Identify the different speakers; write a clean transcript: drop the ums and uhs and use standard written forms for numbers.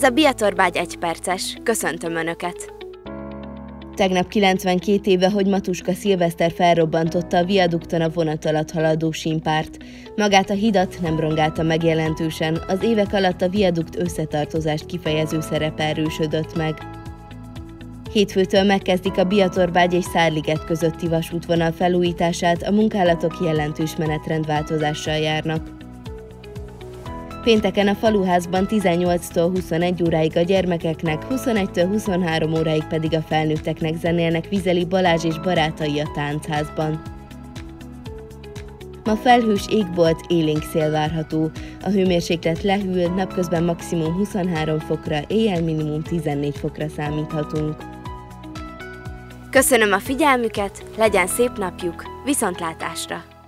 Speaker 1: Ez a Biatorbágy 1 perces. Köszöntöm Önöket!
Speaker 2: Tegnap 92 éve, hogy Matuska Szilveszter felrobbantotta a viadukton a vonat alatt haladó sínpárt. Magát a hidat nem rongálta meg jelentősen, az évek alatt a viadukt összetartozást kifejező szerepe erősödött meg. Hétfőtől megkezdik a Biatorbágy és Szárliget közötti vasútvonal felújítását, a munkálatok jelentős menetrendváltozással járnak. Pénteken a faluházban 18-tól 21 óráig a gyermekeknek, 21-től 23 óráig pedig a felnőtteknek zenélnek Vizeli Balázs és barátai a táncházban. Ma felhős ég volt, élénk szél várható. A hőmérséklet lehűl, napközben maximum 23 fokra, éjjel minimum 14 fokra számíthatunk.
Speaker 1: Köszönöm a figyelmüket, legyen szép napjuk, viszontlátásra!